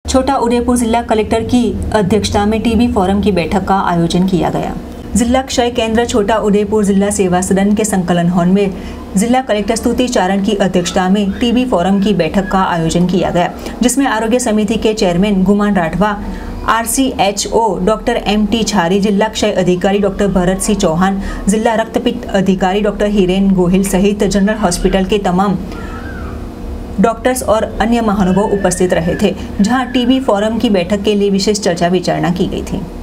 छोटा उदेपुर जिला कलेक्टर की अध्यक्षता में टीबी फोरम की बैठक का आयोजन किया गया। जिला क्षय केंद्र छोटा उदेपुर जिला सेवा सदन के संकलन हॉल में जिला कलेक्टर स्तुति चारण की अध्यक्षता में टीबी फोरम की बैठक का आयोजन किया गया, जिसमें आरोग्य समिति के chairman Guman Rathwa, RCHO doctor MT Chhari, जिला क्षय अधिकारी डॉक्टर भरत सिंह चौहान, जिला रक्तपित्त अधिकारी डॉक्टर हिरेन गोहिल सहित जनरल हॉस्पिटल के तमाम डॉक्टर्स और अन्य महानुभाव उपस्थित रहे थे, जहां टीबी फोरम की बैठक के लिए विशेष चर्चा विचारणा की गई थी।